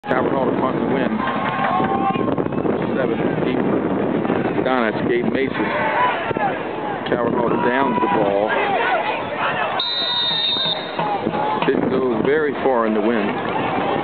Calvert Hall to punt and win. 7 deep. Donna's Gabe Mason. Calvert Hall downs the ball. Didn't go very far in the wind.